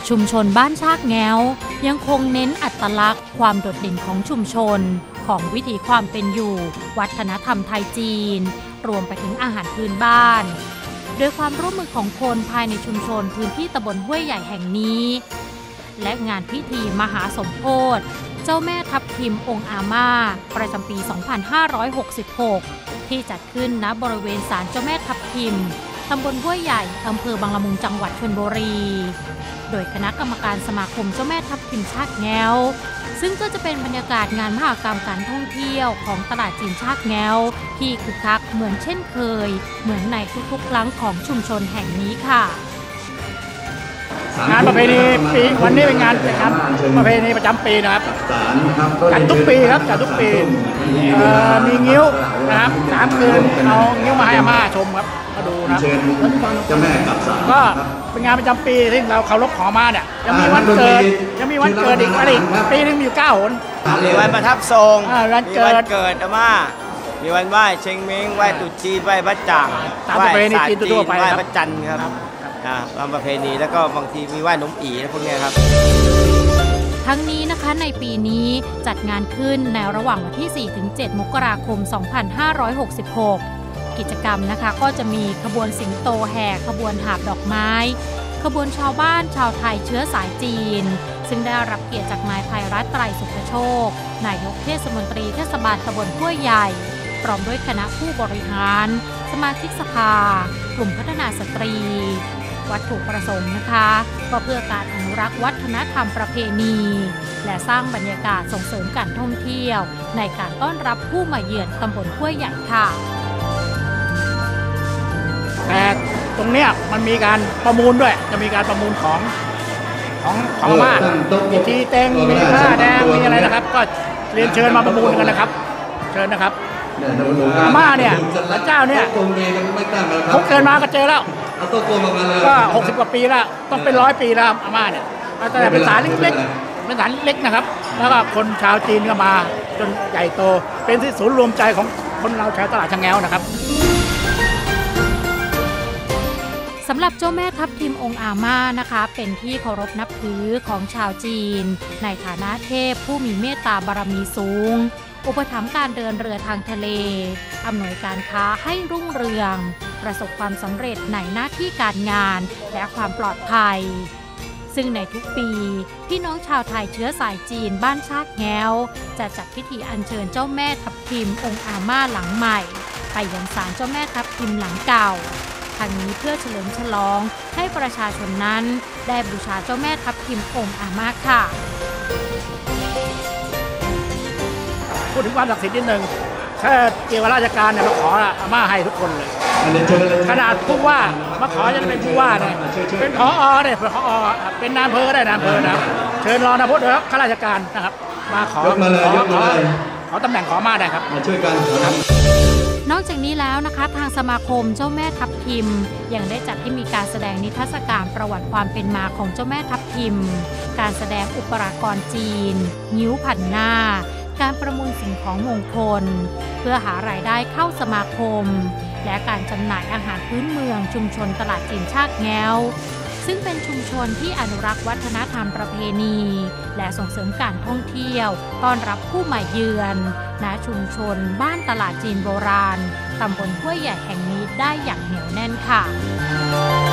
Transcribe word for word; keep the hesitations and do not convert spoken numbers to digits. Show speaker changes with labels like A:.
A: ชุมชนบ้านชากแง้วยังคงเน้นอัตลักษณ์ความโดดเด่นของชุมชนของวิถีความเป็นอยู่วัฒนธรรมไทยจีนรวมไปถึงอาหารพื้นบ้านโดยความร่วมมือของคนภายในชุมชนพื้นที่ตำบลห้วยใหญ่แห่งนี้และงานพิธีมหาสมโภชเจ้าแม่ทับทิมองค์อาม่าประจำปี สองพันห้าร้อยหกสิบหก ที่จัดขึ้นณบริเวณศาลเจ้าแม่ทับทิมตำบลห้วยใหญ่อำเภอบางละมุงจังหวัดชลบุรีโดยคณะกรรมการสมาคมเจ้าแม่ทับทิมชากแง้วซึ่งก็จะเป็นบรรยากาศงานมหกรรมการท่องเที่ยวของตลาดจีนชากแง้วที่คึกคักเหมือนเช่นเคยเหมือนในทุกๆครั้งของชุมชนแห่งนี้ค่ะ
B: งานประเพณีปีวันนี้เป็นงานนะครับประเพณีประจำปีนะครับจัดทุกปีครับจัดทุกปีมีงิ้วนะครับสามคืนเอางิ้วมาให้อาม่าชมครับมาดูนะเจ้าแม่กับสารก็เป็นงานประจำปีที่เราเคารพขอมาเนี่ยยังมีวันเกิดยังมีวันเกิดอีกอะไรปีนึงมีอยู่เก้าหน
C: มีวันประทับทรง
B: วันเกิด
C: เกิดอาม่ามีวันไหว้เชงเม้งไหว้ตุ๊จีนไหว้พระจัง
B: ไหว้ประเพณีจีนทั่วไป
C: ไหว้พระจันทร์ครับตามประเพณีแล้วก็บางทีมีไหว้นมอีพวกนี้ครับ
A: ทั้งนี้นะคะในปีนี้จัดงานขึ้นในระหว่างวันที่ สี่ถึงเจ็ด มกราคม สองพันห้าร้อยหกสิบหก กิจกรรมนะคะก็จะมีขบวนสิงโตแห่ขบวนหาบดอกไม้ขบวนชาวบ้านชาวไทยเชื้อสายจีนซึ่งได้รับเกียรติจากนายภัยรัตน์ไตรสุขโชคนายกเทศมนตรีเทศบาลตำบลห้วยใหญ่พร้อมด้วยคณะผู้บริหารสมาชิกสภากลุ่มพัฒนาสตรีวัตถุประสงค์นะคะก็เพื่อการอนุรักษ์วัฒนธรรมประเพณีและสร้างบรรยากาศส่งเสริมการท่องเที่ยวในการต้อนรับผู้มาเยือนตำบลห้วยใหญ่ค่ะ
B: แต่ตรงเนี้ยมันมีการประมูลด้วยจะมีการประมูลของของของมามีทีเต็งมีผ้าแดงมีอะไรนะครับก็เรียนเชิญมาประมูลกันนะครับเชิญนะครับอาม่าเนี่ยพระเจ้าเนี่ยเขาเกินมาก็เจอแล้วก็หกสิบกว่าปีแล้วต้องเป็นร้อยปีแล้วอาม่าเนี่ยแต่เป็นสารเล็กๆเป็นสารเล็กนะครับแล้วก็คนชาวจีนก็มาจนใหญ่โตเป็นที่ศูนย์รวมใจของคนเราชาวตลาดชางแง้วนะครับ
A: สำหรับเจ้าแม่ทับทิมองค์อาม่านะคะเป็นที่เคารพนับถือของชาวจีนในฐานะเทพผู้มีเมตตาบารมีสูงอุปถัมภ์การเดินเรือทางทะเลอำนวยการค้าให้รุ่งเรืองประสบความสำเร็จในหน้าที่การงานและความปลอดภัยซึ่งในทุกปีพี่น้องชาวไทยเชื้อสายจีนบ้านชากแง้วจะจัดพิธีอัญเชิญเจ้าแม่ทับทิมองค์อาม่าหลังใหม่ไปยังศาลเจ้าแม่ทับทิมหลังเก่าทางนี้เพื่อเฉลิมฉลองให้ประชาชนนั้นได้บูชาเจ้าแม่ทับทิมองค์อาม่าค่ะ
B: พูดถึงความศักดิ์สิทธิ์นิดนึงแค่เกี่ยวกับราชการเนี่ยมาขออาม่าให้ทุกคนเลยขนาดผู้ว่ามาขอจะเป็นผู้ว่าเนี่ยเป็นผอเนี่ยเป็นผอเป็นนายอำเภอได้นายอำเภอนะเชิญรองนายกเถอะข้าราชการนะครับมาขอขอขอตำแหน่งขอมาได้ครับมาช่วยกันครับ
A: นอกจากนี้แล้วนะคะทางสมาคมเจ้าแม่ทับทิมยังได้จัดให้มีการแสดงนิทรรศการประวัติความเป็นมาของเจ้าแม่ทับทิมการแสดงอุปรากรจีนงิ้วผันหน้าการประมูลสิ่งของมงคลเพื่อหารายได้เข้าสมาคมและการจำหน่ายอาหารพื้นเมืองชุมชนตลาดจีนชากแง้วซึ่งเป็นชุมชนที่อนุรักษ์วัฒนธรรมประเพณีและส่งเสริมการท่องเที่ยวต้อนรับผู้มาเยือนณชุมชนบ้านตลาดจีนโบราณตำบลห้วยใหญ่แห่งนี้ได้อย่างเหนียวแน่นค่ะ